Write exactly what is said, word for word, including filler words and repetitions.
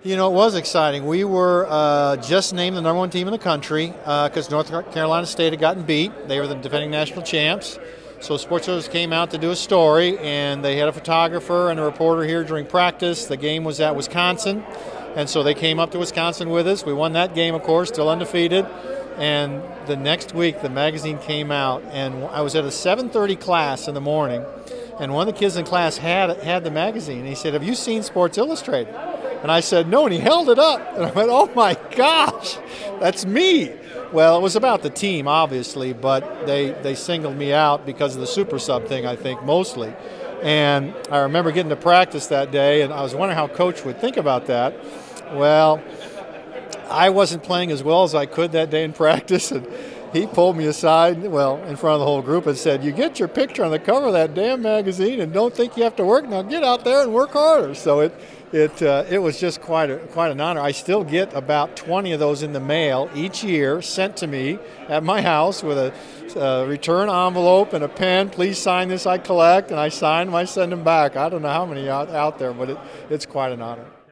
You know, it was exciting. We were uh, just named the number one team in the country because uh, North Carolina State had gotten beat. They were the defending national champs. So Sports Illustrated came out to do a story, and they had a photographer and a reporter here during practice. The game was at Wisconsin, and so they came up to Wisconsin with us. We won that game, of course, still undefeated. And the next week, the magazine came out, and I was at a seven thirty class in the morning, and one of the kids in class had had the magazine. And he said, "Have you seen Sports Illustrated?" And I said, "No," and he held it up. And I went, "Oh my gosh, that's me." Well, it was about the team, obviously, but they, they singled me out because of the super sub thing, I think, mostly. And I remember getting to practice that day, and I was wondering how Coach would think about that. Well, I wasn't playing as well as I could that day in practice, and he pulled me aside, well, in front of the whole group and said, "You get your picture on the cover of that damn magazine and don't think you have to work. Now get out there and work harder." So it it uh, it was just quite a, quite an honor. I still get about twenty of those in the mail each year sent to me at my house with a uh, return envelope and a pen. "Please sign this, I collect." And I sign them, I send them back. I don't know how many out, out there, but it, it's quite an honor.